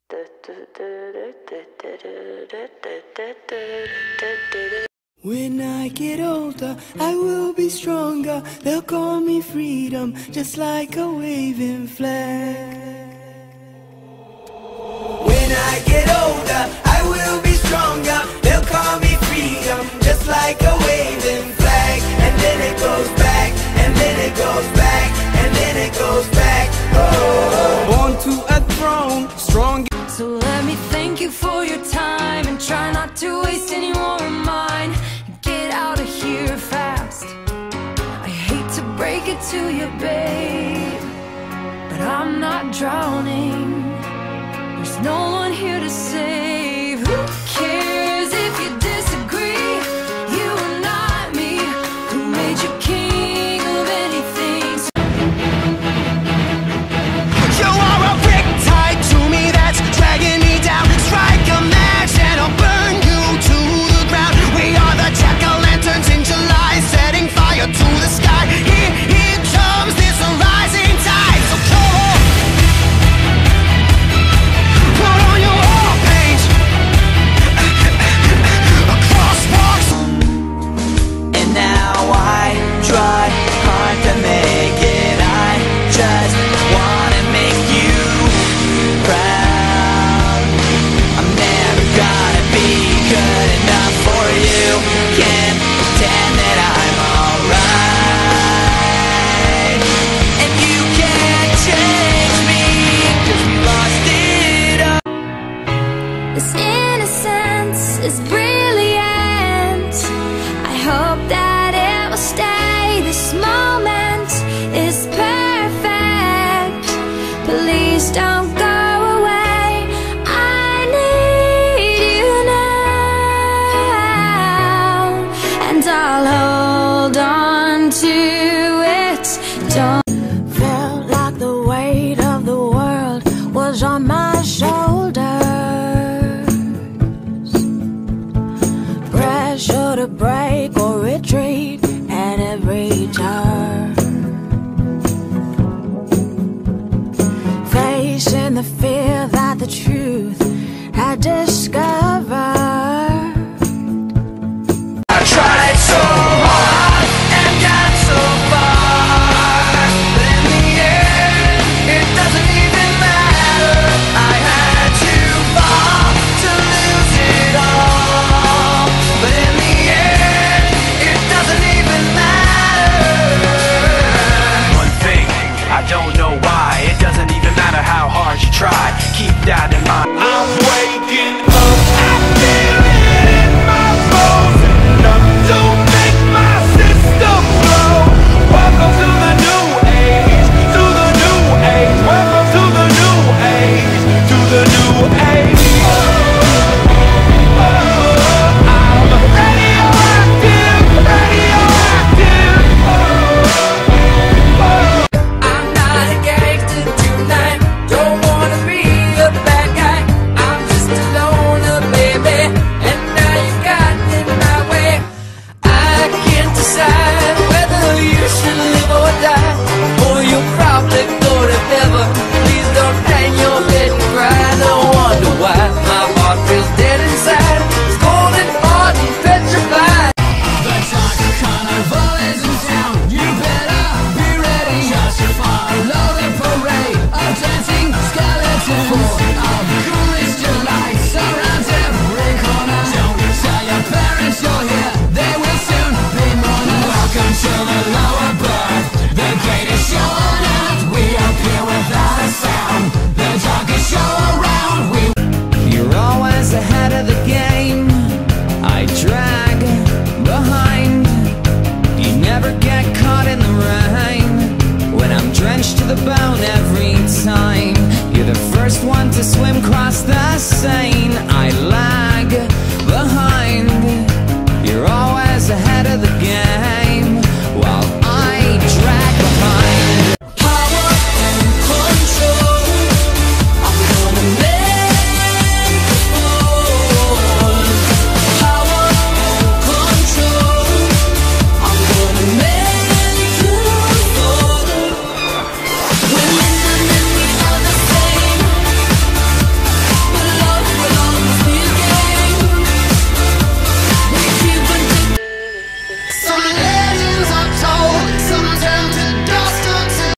When I get older, I will be stronger. They'll call me freedom, just like a waving flag. When I get older, I will be stronger. They'll call me freedom, just like a waving flag. And then it goes back, and then it goes back, and then it goes back. Oh, born to a throne, strong. So let me thank you for your time, and try not to waste any more of mine. Get out of here fast. I hate to break it to you, babe, but I'm not drowning. There's no one here to save. Who cares if you disagree? You are not me. Who made you king of anything? You are a riptide to me that's dragging me down. Strike a match and I'll burn you to the ground. We are the jack-o'-lanterns in July, setting fire to the sky. Here comes this rising tide. So come on, put on your war page. Crosswalks. And now I try hard to make it. I just wanna make you proud. I'm never gonna be good enough for you. Can't pretend that I'm alright. And you can't change me, 'cause we lost it all. This innocence is brilliant. I hope that it will stay. This moment is perfect. Please don't go away. I need you now, and I'll hold on to it. Don't felt like the weight of the world was on my shoulders. Pressure to break or retreat at every turn. Facing the fear that the truth had discovered. I tried so hard and got so far, but in the end, it doesn't even matter. I had to fall to lose it all, but in the end, it doesn't even matter. One thing, I don't know why. It doesn't even matter how hard you try. Keep that in mind. I'm waking up, I feel it in my bones. Enough to make my system blow. Welcome to the new age, to the new age. Welcome to the new age, to the new age. I'm radioactive, radioactive. I'm not a gangster tonight, don't wanna be a bad guy. I'm just a loner, baby, and now you got in my way. I can't decide whether you should live or die, or you'll probably go to heaven. Please don't hang your head and cry. No wonder why my heart feels dead inside. It's cold and hard and petrified. The Taco Carnival is in town. You better be ready. Just follow the parade of dancing skeletons. Full of coolest delights surrounds every corner. Don't tell your parents you're here, they will soon be mourners. Welcome to the lower birth, the greatest show on earth. We appear without a sound, the darkest show around. You're always ahead of the game, I drag behind. You never get caught in the rain, when I'm drenched to the bone every time. You're the first one to swim across the Seine, I lag behind. You're always ahead of the game.